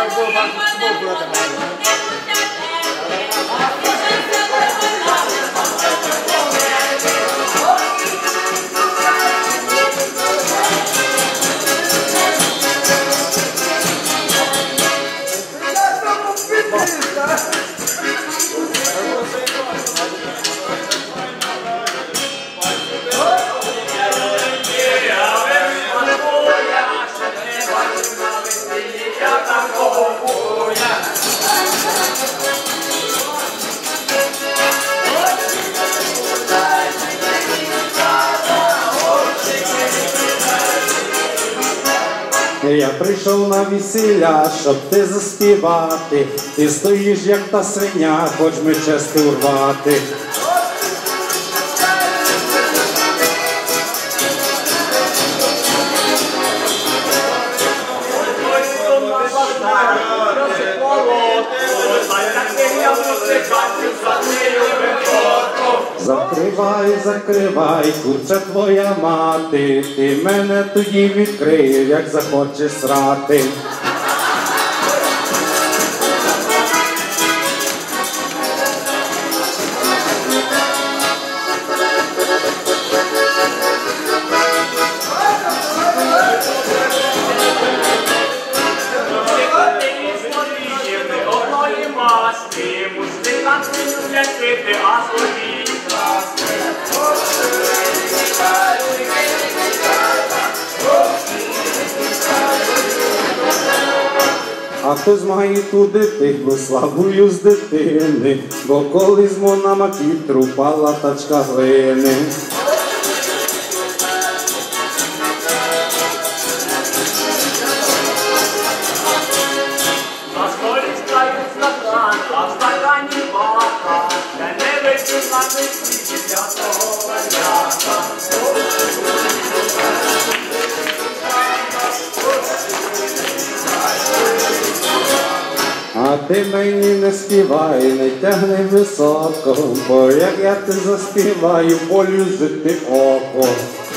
Я прийшов на весілля, щоб ти заспівати. Ти стоїш, як та свиня, хоч ми чести урвати. Закривай, закривай, курча твоя мати, ти мене тоді відкриєш, як захочеш срати. А хтось має ту дитину, слабую з дитини, бо колись на макітру пала тачка глини. На столі стоїть стакан, а в стакані вата, я не вийду на весілля для того варяка. А ти мені не співай, не тягни високо, бо як я ти заспіваю, полюзити око.